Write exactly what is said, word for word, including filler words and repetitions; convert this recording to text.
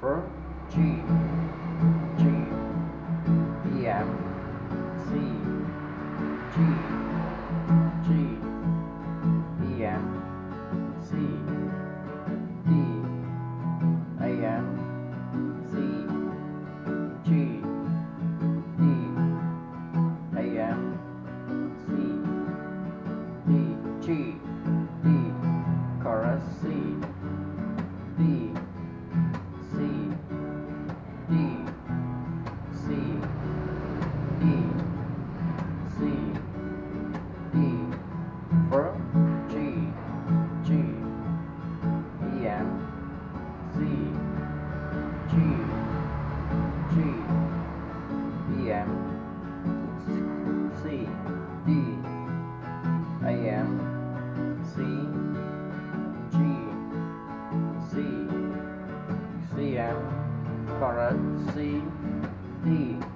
for G, G, E, F, C, G, G, E, F, C, D, A, F, C, G, D, A, F, C, D, G, D, chorus C, D, C, D, C, D, C, D, for G, G, E, F, C, G, G, E, F, C, D, A, F, C, G, C, C, F, chorus C, D.